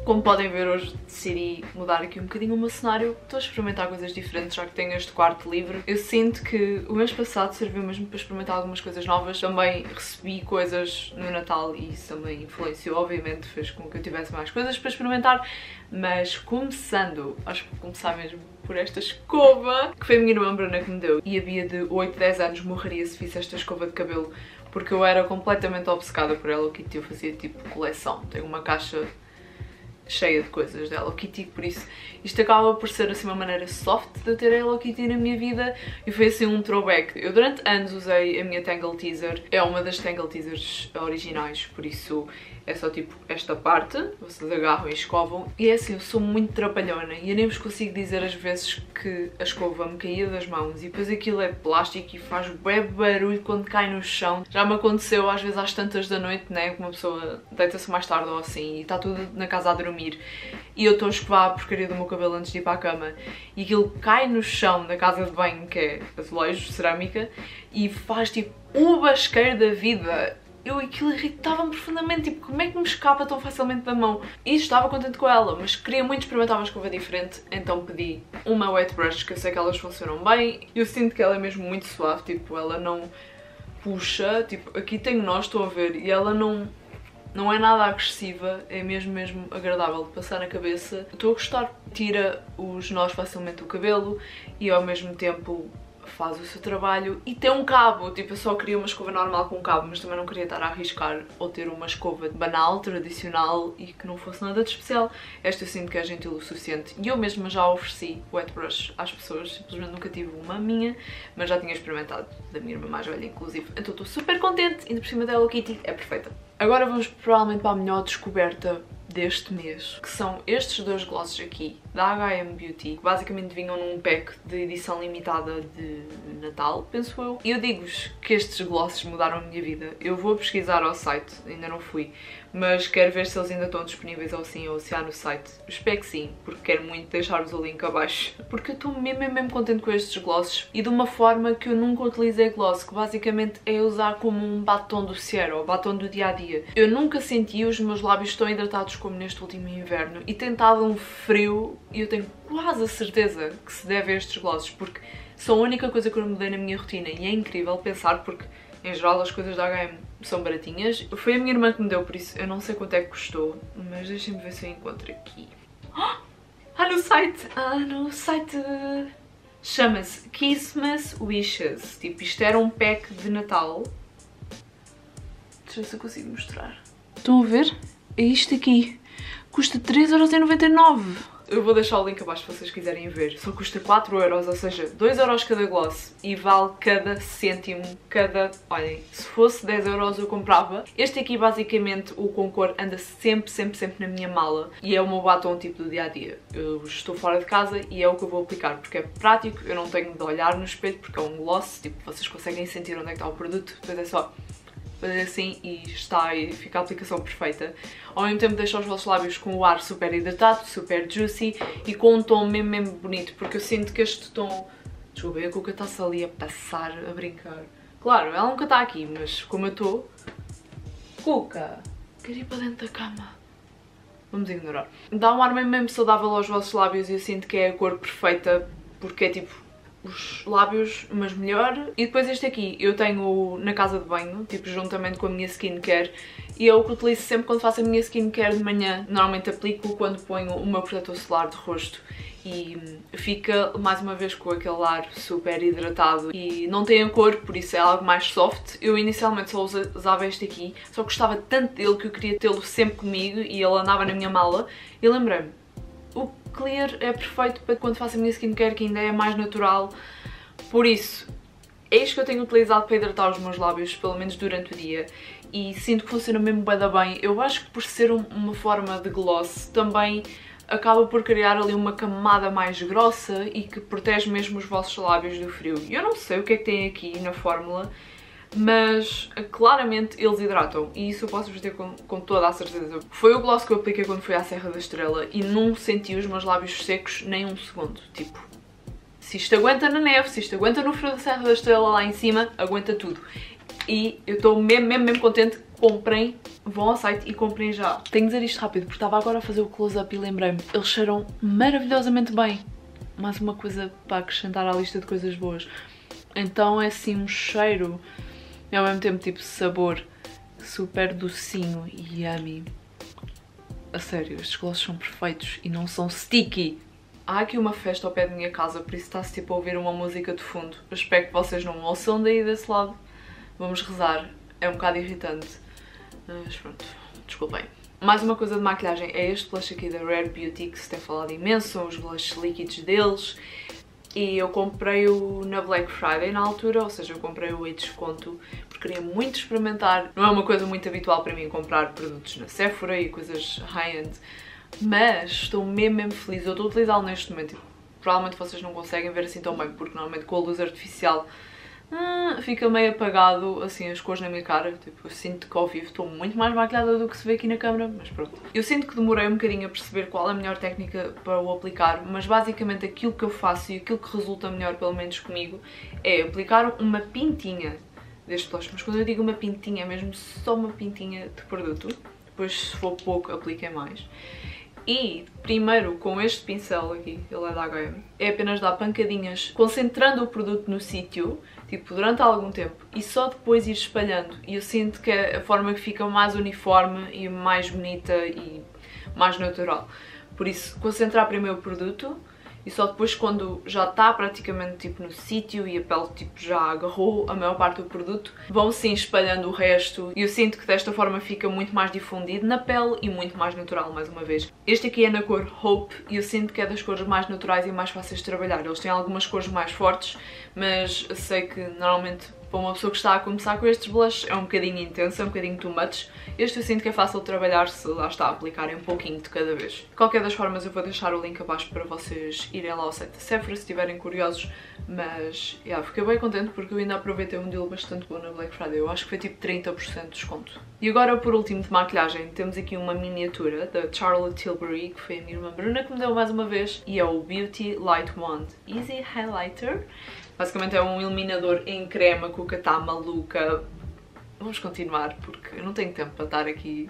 Como podem ver, hoje decidi mudar aqui um bocadinho o meu cenário. Estou a experimentar coisas diferentes, já que tenho este quarto livre. Eu sinto que o mês passado serviu mesmo para experimentar algumas coisas novas. Também recebi coisas no Natal e isso também influenciou, obviamente, fez com que eu tivesse mais coisas para experimentar. Mas começando, acho que vou começar mesmo por esta escova, que foi a minha irmã Bruna que me deu. E a Bia de 8, 10 anos morreria se visse esta escova de cabelo, porque eu era completamente obcecada por Hello Kitty. Eu fazia tipo coleção, tenho uma caixa cheia de coisas da Hello Kitty, por isso isto acaba por ser assim uma maneira soft de ter a Hello Kitty na minha vida e foi assim um throwback. Eu durante anos usei a minha Tangle Teaser, é uma das Tangle Teasers originais, por isso é só tipo esta parte, vocês agarram e escovam. E é assim, eu sou muito trapalhona e eu nem vos consigo dizer as vezes que a escova me caía das mãos e depois aquilo é de plástico e faz bué barulho quando cai no chão. Já me aconteceu às vezes às tantas da noite, né, que uma pessoa deita-se mais tarde ou assim e está tudo na casa a dormir e eu estou a escovar a porcaria do meu cabelo antes de ir para a cama e aquilo cai no chão da casa de banho, que é azulejo, cerâmica, e faz tipo um basqueiro da vida. Aquilo irritava-me profundamente, tipo, como é que me escapa tão facilmente da mão? E estava contente com ela, mas queria muito experimentar uma escova diferente, então pedi uma wet brush, que eu sei que elas funcionam bem. Eu sinto que ela é mesmo muito suave, tipo, ela não puxa, tipo, aqui tenho nós, estou a ver, e ela não é nada agressiva, é mesmo agradável de passar na cabeça. Estou a gostar, tira os nós facilmente do cabelo e ao mesmo tempo faz o seu trabalho e tem um cabo, tipo, eu só queria uma escova normal com cabo, mas também não queria estar a arriscar ou ter uma escova banal, tradicional e que não fosse nada de especial. Esta eu sinto que é gentil o suficiente e eu mesma já ofereci wet brush às pessoas, simplesmente nunca tive uma minha, mas já tinha experimentado da minha irmã mais velha inclusive, então estou super contente, ainda por cima da Hello Kitty, é perfeita. Agora vamos provavelmente para a melhor descoberta deste mês, que são estes dois glosses aqui da H&M Beauty, que basicamente vinham num pack de edição limitada de Natal, penso eu. E eu digo-vos que estes glosses mudaram a minha vida. Eu vou pesquisar ao site, ainda não fui, mas quero ver se eles ainda estão disponíveis ou sim, ou se há no site. Espero que sim, porque quero muito deixar-vos o link abaixo, porque eu estou mesmo contente com estes glosses e de uma forma que eu nunca utilizei gloss, que basicamente é usar como um batom do Sierra, ou batom do dia-a-dia. Eu nunca senti os meus lábios tão hidratados como neste último inverno e tem estado um frio e eu tenho quase a certeza que se deve a estes glosses, porque são a única coisa que eu mudei na minha rotina e é incrível pensar porque em geral as coisas da H&M são baratinhas. Foi a minha irmã que me deu, por isso eu não sei quanto é que custou, mas deixem-me ver se eu encontro aqui. No site! No site! Chama-se Christmas Wishes. Tipo, isto era um pack de Natal. Deixa eu ver se eu consigo mostrar. Estão a ver? É isto aqui. Custa 3,99€. Eu vou deixar o link abaixo se vocês quiserem ver. Só custa 4€, ou seja, 2€ cada gloss e vale cada cêntimo, cada... Olhem, se fosse 10€ eu comprava. Este aqui basicamente, o com cor, anda sempre na minha mala e é o meu batom tipo do dia-a-dia. Eu estou fora de casa e é o que eu vou aplicar porque é prático, eu não tenho de olhar no espelho porque é um gloss, tipo, vocês conseguem sentir onde é que está o produto, depois é só fazer assim e está e fica a aplicação perfeita. Ao mesmo tempo deixa os vossos lábios com o ar super hidratado, super juicy e com um tom mesmo bonito, porque eu sinto que este tom... Desculpa, a Cuca está-se ali a passar, a brincar. Claro, ela nunca está aqui, mas como eu estou... Cuca, quero ir para dentro da cama. Vamos ignorar. Dá um ar mesmo saudável aos vossos lábios e eu sinto que é a cor perfeita, porque é tipo os lábios, mas melhor. E depois este aqui, eu tenho na casa de banho, tipo juntamente com a minha skincare, e é o que utilizo sempre quando faço a minha skincare de manhã. Normalmente aplico quando ponho o meu protetor solar de rosto e fica mais uma vez com aquele ar super hidratado e não tem a cor, por isso é algo mais soft. Eu inicialmente só usava este aqui, só gostava tanto dele que eu queria tê-lo sempre comigo e ele andava na minha mala e lembrei-me, o Clear é perfeito para quando faço a minha skincare, que ainda é mais natural, por isso é isto que eu tenho utilizado para hidratar os meus lábios, pelo menos durante o dia, e sinto que funciona mesmo bem. Eu acho que por ser uma forma de gloss também acaba por criar ali uma camada mais grossa e que protege mesmo os vossos lábios do frio. Eu não sei o que é que tem aqui na fórmula, mas claramente eles hidratam e isso eu posso vos dizer com toda a certeza. Foi o gloss que eu apliquei quando fui à Serra da Estrela e não senti os meus lábios secos nem um segundo. Tipo, se isto aguenta na neve, se isto aguenta no frio da Serra da Estrela lá em cima, aguenta tudo. e eu estou mesmo contente. Comprem, vão ao site e comprem já. Tenho de dizer isto rápido porque estava agora a fazer o close-up e lembrei-me, eles cheiram maravilhosamente bem. Mais uma coisa para acrescentar à lista de coisas boas. Então é assim um cheiro e ao mesmo tempo tipo sabor super docinho e yummy. A sério, estes glossos são perfeitos e não são sticky. Há aqui uma festa ao pé da minha casa, por isso está-se tipo a ouvir uma música de fundo. Eu espero que vocês não ouçam daí desse lado. Vamos rezar. É um bocado irritante. Mas pronto, desculpem. Mais uma coisa de maquilhagem é este blush aqui da Rare Beauty, que se tem falado imenso, são os blushes líquidos deles. E eu comprei-o na Black Friday na altura, ou seja, eu comprei-o em desconto, porque queria muito experimentar. Não é uma coisa muito habitual para mim comprar produtos na Sephora e coisas high-end, mas estou mesmo feliz. Eu estou a utilizá-lo neste momento e provavelmente vocês não conseguem ver assim tão bem, porque normalmente com a luz artificial fica meio apagado, assim, as cores na minha cara. Tipo, eu sinto que ao vivo estou muito mais maquilhada do que se vê aqui na câmera, mas pronto. Eu sinto que demorei um bocadinho a perceber qual é a melhor técnica para o aplicar, mas basicamente aquilo que eu faço e aquilo que resulta melhor, pelo menos comigo, é aplicar uma pintinha deste blush. Mas quando eu digo uma pintinha, é mesmo só uma pintinha de produto. Depois, se for pouco, apliquem mais. E primeiro com este pincel aqui, ele é da H&M, é apenas dar pancadinhas, concentrando o produto no sítio, tipo durante algum tempo, e só depois ir espalhando. E eu sinto que é a forma que fica mais uniforme e mais bonita e mais natural. Por isso, concentrar primeiro o produto e só depois, quando já está praticamente tipo no sítio e a pele tipo já agarrou a maior parte do produto, vão sim espalhando o resto. E eu sinto que desta forma fica muito mais difundido na pele e muito mais natural, mais uma vez. Este aqui é na cor Hope e eu sinto que é das cores mais naturais e mais fáceis de trabalhar. Eles têm algumas cores mais fortes, mas eu sei que normalmente para uma pessoa que está a começar com estes blushes é um bocadinho intenso, é um bocadinho too much. Este eu sinto que é fácil de trabalhar se lá está a aplicarem um pouquinho de cada vez. De qualquer das formas eu vou deixar o link abaixo para vocês irem lá ao site da Sephora se estiverem curiosos, mas fiquei bem contente porque eu ainda aproveitei um deal bastante bom na Black Friday. Eu acho que foi tipo 30% de desconto. E agora por último de maquilhagem temos aqui uma miniatura da Charlotte Tilbury, que foi a minha irmã Bruna que me deu mais uma vez, e é o Beauty Light Wand Easy Highlighter. Basicamente é um iluminador em crema com que está maluca. Vamos continuar porque eu não tenho tempo para estar aqui.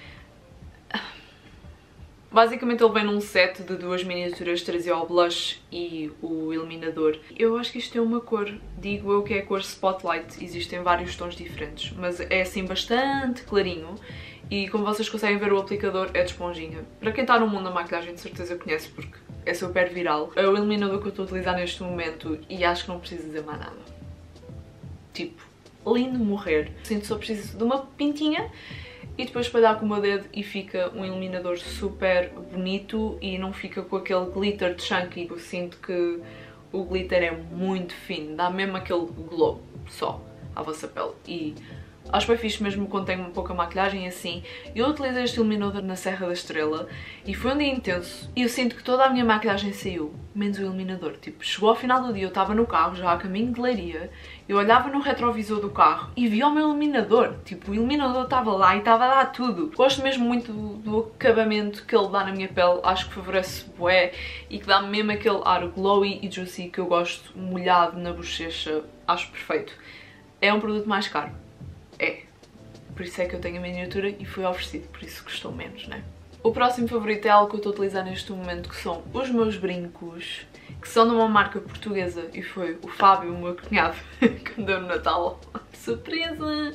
Basicamente ele vem num set de duas miniaturas, trazia o blush e o iluminador. Eu acho que isto tem uma cor, digo eu que é a cor Spotlight, existem vários tons diferentes, mas é assim bastante clarinho. E como vocês conseguem ver, o aplicador é de esponjinha. Para quem está no mundo da maquilhagem de certeza conhece porque é super viral. É o iluminador que eu estou a utilizar neste momento e acho que não preciso dizer mais nada. Tipo, lindo morrer. Sinto que só preciso de uma pintinha e depois espalhar com o meu dedo e fica um iluminador super bonito e não fica com aquele glitter de chunky. Eu sinto que o glitter é muito fino, dá mesmo aquele glow só à vossa pele. E acho bem fixe mesmo quando tenho pouca maquilhagem assim. Eu utilizei este iluminador na Serra da Estrela e foi um dia intenso e eu sinto que toda a minha maquilhagem saiu, menos o iluminador. Tipo, chegou ao final do dia, eu estava no carro, já a caminho de Leiria, eu olhava no retrovisor do carro e via o meu iluminador. Tipo, o iluminador estava lá e estava a dar tudo. Gosto mesmo muito do acabamento que ele dá na minha pele, acho que favorece bué e que dá mesmo aquele ar glowy e juicy que eu gosto, molhado na bochecha, acho perfeito. É um produto mais caro. É, por isso é que eu tenho a miniatura e foi oferecido, por isso custou menos, né? O próximo favorito é algo que eu estou a utilizar neste momento, que são os meus brincos, que são de uma marca portuguesa e foi o Fábio, o meu cunhado, que me deu no Natal. Surpresa!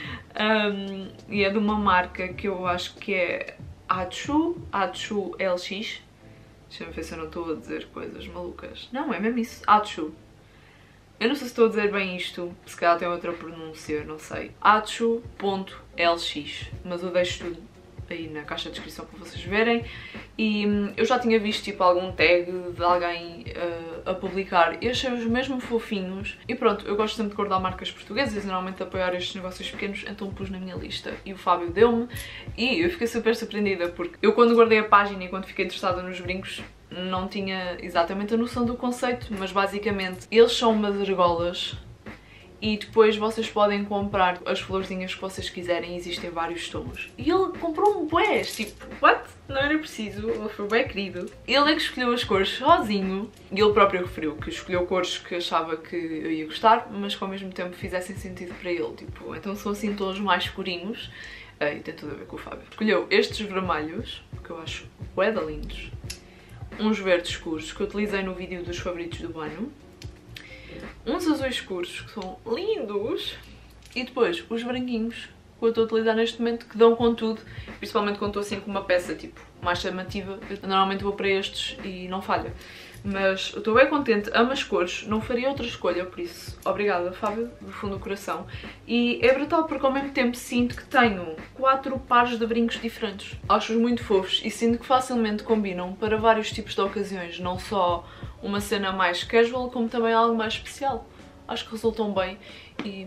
E é de uma marca que eu acho que é Atsu LX. Deixa-me ver se eu não estou a dizer coisas malucas. Não, é mesmo isso, Atsu. Eu não sei se estou a dizer bem isto, se calhar tem outra pronúncia, não sei. Atsu.lx, mas eu deixo tudo aí na caixa de descrição para vocês verem. E eu já tinha visto tipo algum tag de alguém a publicar e achei-os mesmo fofinhos. E pronto, eu gosto sempre de guardar marcas portuguesas e normalmente apoiar estes negócios pequenos, então pus na minha lista. E o Fábio deu-me e eu fiquei super surpreendida porque eu quando guardei a página e quando fiquei interessada nos brincos não tinha exatamente a noção do conceito, mas basicamente eles são umas argolas e depois vocês podem comprar as florzinhas que vocês quiserem, existem vários tons. E ele comprou um bués, tipo, what? Não era preciso, ele foi bem querido. Ele é que escolheu as cores sozinho e ele próprio referiu que escolheu cores que achava que eu ia gostar, mas que ao mesmo tempo fizessem sentido para ele, tipo, então são assim tons mais escurinhos. E tem tudo a ver com o Fábio. Escolheu estes vermelhos, que eu acho bué de lindos, uns verdes escuros que eu utilizei no vídeo dos favoritos do banho, uns azuis escuros que são lindos e depois os branquinhos que eu estou a utilizar neste momento, que dão com tudo, principalmente quando estou assim com uma peça tipo mais chamativa. Eu normalmente vou para estes e não falha. Mas eu estou bem contente, amo as cores, não faria outra escolha, por isso, obrigada Fábio, do fundo do coração. E é brutal porque ao mesmo tempo sinto que tenho 4 pares de brincos diferentes. Acho-os muito fofos e sinto que facilmente combinam para vários tipos de ocasiões, não só uma cena mais casual, como também algo mais especial. Acho que resultam bem e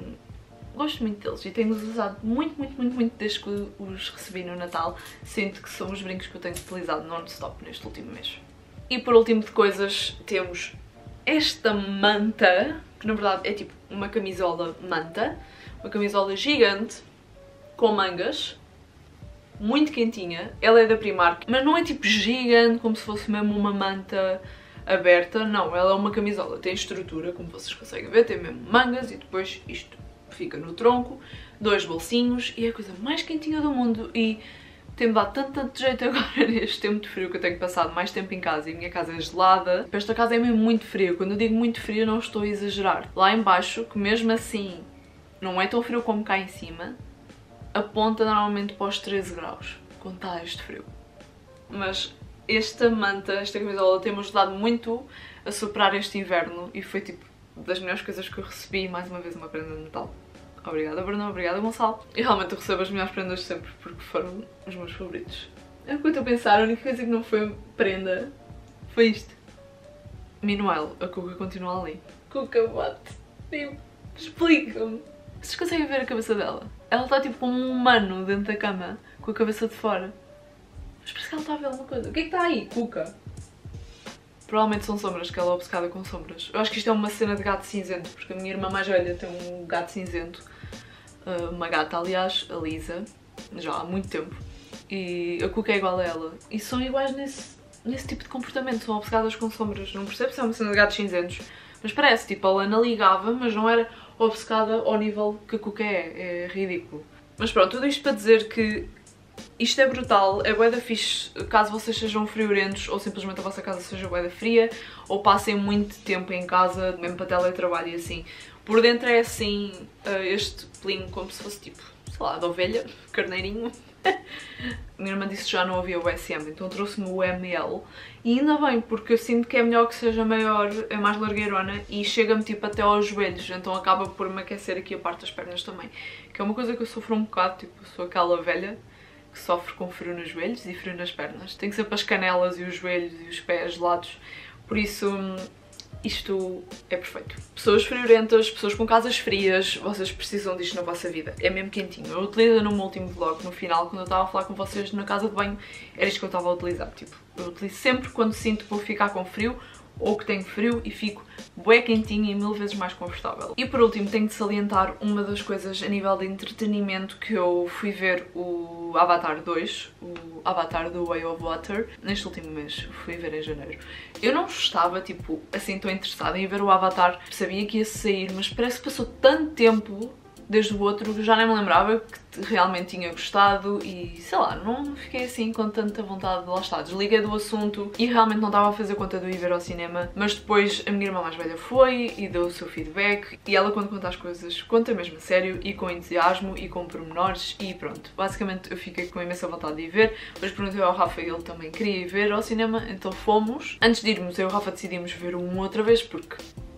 gosto muito deles e tenho-os usado muito desde que os recebi no Natal. Sinto que são os brincos que eu tenho utilizado non-stop neste último mês. E por último de coisas temos esta manta, que na verdade é tipo uma camisola manta, uma camisola gigante com mangas, muito quentinha. Ela é da Primark, mas não é tipo gigante como se fosse mesmo uma manta aberta, não, ela é uma camisola, tem estrutura, como vocês conseguem ver, tem mesmo mangas e depois isto fica no tronco, 2 bolsinhos e é a coisa mais quentinha do mundo e tem-me dado tanto jeito agora neste tempo de frio que eu tenho passado mais tempo em casa e a minha casa é gelada. Esta casa é mesmo muito fria, quando eu digo muito frio não estou a exagerar. Lá em baixo, que mesmo assim não é tão frio como cá em cima, aponta normalmente para os 13 graus, quando está este frio. Mas esta manta, esta camisola tem-me ajudado muito a superar este inverno e foi tipo das melhores coisas que eu recebi, mais uma vez uma prenda de Natal. Obrigada Bruno, obrigada Gonçalo. E realmente eu recebo as melhores prendas sempre, porque foram os meus favoritos. Enquanto eu estou a pensar, a única coisa que não foi prenda foi isto. Meanwhile, a Cuca continua ali. Cuca, what? Tipo, explica-me. Vocês conseguem ver a cabeça dela? Ela está tipo como um humano dentro da cama, com a cabeça de fora. Mas parece que ela está a ver alguma coisa. O que é que está aí, Cuca? Provavelmente são sombras, que ela é obcecada com sombras. Eu acho que isto é uma cena de gato cinzento, porque a minha irmã mais velha tem um gato cinzento. Uma gata, aliás, a Lisa, já há muito tempo. E a Cuca é igual a ela. E são iguais nesse tipo de comportamento, são obcecadas com sombras. Não percebo se é uma cena de gatos cinzentos, mas parece, tipo, a Lana ligava, mas não era obcecada ao nível que a Cuca é. É ridículo. Mas pronto, tudo isto para dizer que isto é brutal, é bué da fixe caso vocês sejam friorentos ou simplesmente a vossa casa seja bué da fria ou passem muito tempo em casa, mesmo para teletrabalho e assim. Por dentro é assim, este pelinho como se fosse tipo, sei lá, de ovelha, carneirinho. Minha irmã disse que já não havia o SM, então trouxe-me o ML e ainda bem, porque eu sinto que é melhor que seja maior, é mais largueirona e chega-me tipo até aos joelhos, então acaba por me aquecer aqui a parte das pernas também, que é uma coisa que eu sofro um bocado, tipo, sou aquela velha que sofre com frio nos joelhos e frio nas pernas. Tenho sempre as canelas e os joelhos e os pés gelados, por isso isto é perfeito. Pessoas friorentas, pessoas com casas frias, vocês precisam disto na vossa vida. É mesmo quentinho. Eu utilizo no meu último vlog, no final, quando eu estava a falar com vocês na casa de banho, era isto que eu estava a utilizar. Tipo, eu utilizo sempre quando sinto que vou ficar com frio ou que tenho frio e fico bué quentinha e 1000 vezes mais confortável. E por último tenho de salientar uma das coisas a nível de entretenimento, que eu fui ver o Avatar 2, o Avatar do Way of Water, neste último mês, fui ver em janeiro. Eu não estava tipo assim tão interessada em ver o Avatar, sabia que ia sair, mas parece que passou tanto tempo desde o outro que já nem me lembrava que realmente tinha gostado e sei lá, não fiquei assim com tanta vontade de lá estar. Desliguei do assunto e realmente não estava a fazer conta de ir ver ao cinema, mas depois a minha irmã mais velha foi e deu o seu feedback e ela, quando conta as coisas, conta mesmo a sério e com entusiasmo e com pormenores e pronto. Basicamente eu fiquei com imensa vontade de ir ver, depois perguntei ao Rafa e ele também queria ir ver ao cinema, então fomos. Antes de irmos eu e o Rafa decidimos ver outra vez porque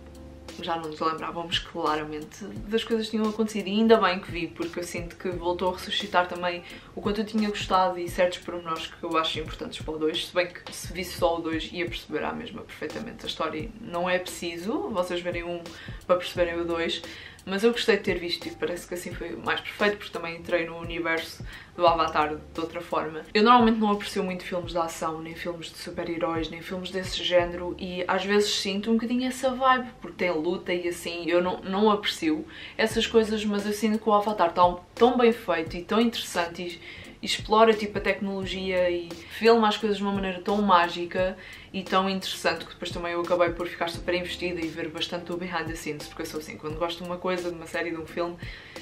já não nos lembrávamos claramente das coisas que tinham acontecido e ainda bem que vi, porque eu sinto que voltou a ressuscitar também o quanto eu tinha gostado e certos pormenores que eu acho importantes para o 2, se bem que se visse só o 2 ia perceber à mesma perfeitamente a história. Não é preciso vocês verem um para perceberem o 2, mas eu gostei de ter visto e parece que assim foi mais perfeito, porque também entrei no universo do Avatar de outra forma. Eu normalmente não aprecio muito filmes de ação, nem filmes de super-heróis, nem filmes desse género, e às vezes sinto um bocadinho essa vibe, porque tem luta e assim, eu não aprecio essas coisas, mas eu sinto que o Avatar está tão bem feito e tão interessante e explora tipo a tecnologia e filma as coisas de uma maneira tão mágica e tão interessante que depois também eu acabei por ficar super investida e ver bastante o behind the scenes, porque eu sou assim, quando gosto de uma coisa, de uma série, de um filme,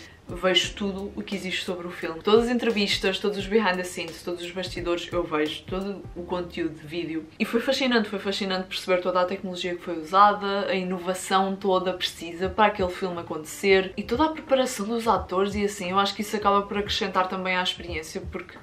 vejo tudo o que existe sobre o filme. Todas as entrevistas, todos os behind the scenes, todos os bastidores, eu vejo todo o conteúdo de vídeo. E foi fascinante perceber toda a tecnologia que foi usada, a inovação toda precisa para aquele filme acontecer e toda a preparação dos atores e assim, eu acho que isso acaba por acrescentar também à experiência, porque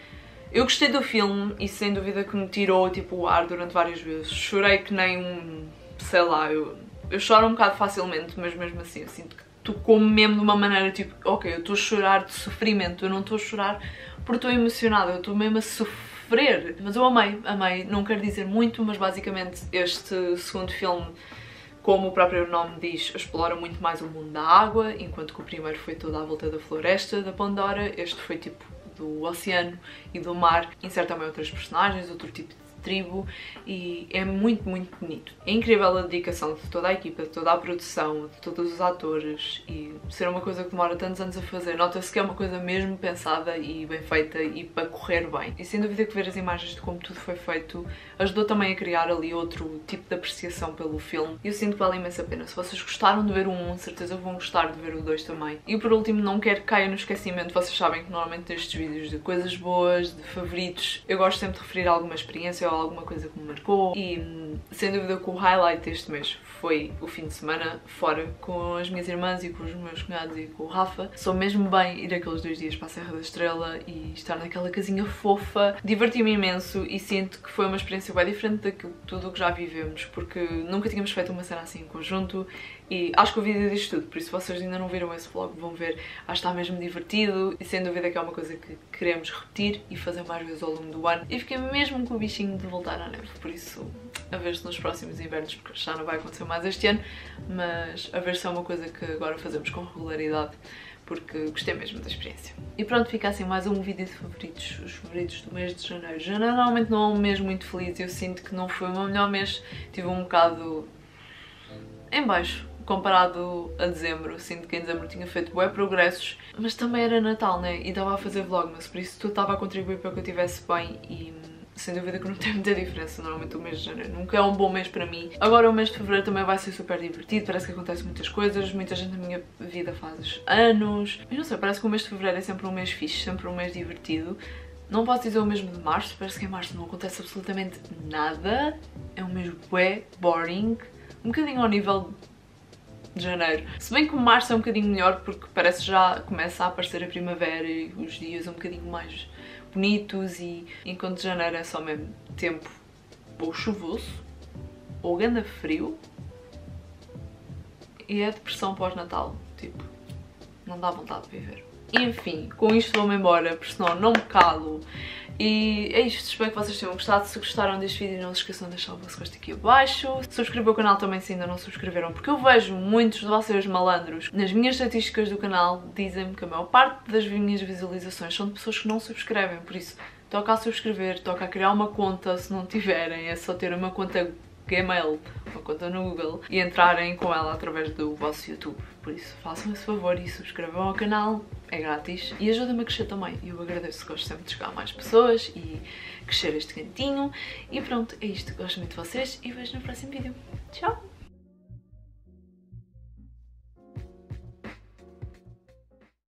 eu gostei do filme e sem dúvida que me tirou tipo o ar durante várias vezes. Chorei que nem um, sei lá, eu choro um bocado facilmente, mas mesmo assim eu sinto que tocou-me mesmo de uma maneira tipo, ok, eu estou a chorar de sofrimento, eu não estou a chorar porque estou emocionada, eu estou mesmo a sofrer. Mas eu amei, não quero dizer muito, mas basicamente este segundo filme, como o próprio nome diz, explora muito mais o mundo da água, enquanto que o primeiro foi toda à volta da floresta da Pandora, este foi tipo do oceano e do mar, insere também outras personagens, outro tipo de tribo e é muito bonito. É incrível a dedicação de toda a equipa, de toda a produção, de todos os atores e ser uma coisa que demora tantos anos a fazer. Nota-se que é uma coisa mesmo pensada e bem feita e para correr bem. E sem dúvida que ver as imagens de como tudo foi feito ajudou também a criar ali outro tipo de apreciação pelo filme e eu sinto que vale imenso a pena. Se vocês gostaram de ver o 1, certeza vão gostar de ver o 2 também. E por último, não quero que caia no esquecimento, vocês sabem que normalmente nestes vídeos de coisas boas, de favoritos, eu gosto sempre de referir alguma experiência ou alguma coisa que me marcou e sem dúvida que o highlight deste mês foi o fim de semana fora com as minhas irmãs e com os meus cunhados e com o Rafa. Sou mesmo bem ir aqueles 2 dias para a Serra da Estrela e estar naquela casinha fofa. Diverti-me imenso e sinto que foi uma experiência bem diferente daquilo tudo o que já vivemos, porque nunca tínhamos feito uma cena assim em conjunto e acho que o vídeo diz tudo, por isso se vocês ainda não viram esse vlog vão ver, acho que está mesmo divertido e sem dúvida que é uma coisa que queremos repetir e fazer mais vezes ao longo do ano e fiquei mesmo com o bichinho de voltar à neve, por isso a ver se nos próximos invernos, porque já não vai acontecer mais este ano, mas a ver se é uma coisa que agora fazemos com regularidade, porque gostei mesmo da experiência. E pronto, fica assim mais um vídeo de favoritos, os favoritos do mês de janeiro. Janeiro normalmente não é um mês muito feliz e eu sinto que não foi o meu melhor mês, tive um bocado em baixo comparado a dezembro. Sinto que em dezembro tinha feito bué progressos, mas também era Natal, né? E estava a fazer vlogmas, por isso tudo estava a contribuir para que eu estivesse bem e sem dúvida que não tem muita diferença. Normalmente o mês de janeiro nunca é um bom mês para mim. Agora o mês de fevereiro também vai ser super divertido, parece que acontece muitas coisas, muita gente na minha vida faz anos, mas não sei, parece que o mês de fevereiro é sempre um mês fixe, sempre um mês divertido. Não posso dizer o mesmo de março, parece que em março não acontece absolutamente nada, é um mês bué boring, um bocadinho ao nível de janeiro. Se bem que março é um bocadinho melhor porque parece que já começa a aparecer a primavera e os dias um bocadinho mais bonitos e enquanto janeiro é só mesmo tempo ou chuvoso ou ganda frio e é depressão pós-natal, tipo, não dá vontade de viver. Enfim, com isto vou-me embora, porque senão não me calo. E é isto, espero que vocês tenham gostado. Se gostaram deste vídeo, não se esqueçam de deixar o vosso gosto aqui abaixo. Subscrevam o canal também se ainda não subscreveram, porque eu vejo muitos de vocês malandros nas minhas estatísticas do canal, dizem-me que a maior parte das minhas visualizações são de pessoas que não subscrevem, por isso toca a subscrever, toca a criar uma conta se não tiverem, é só ter uma conta Gmail, uma conta no Google e entrarem com ela através do vosso YouTube. Por isso, façam esse favor e subscrevam ao canal, é grátis e ajuda-me a crescer também. E eu agradeço, gosto sempre de chegar a mais pessoas e crescer este cantinho. E pronto, é isto, gosto muito de vocês e vejo no próximo vídeo. Tchau!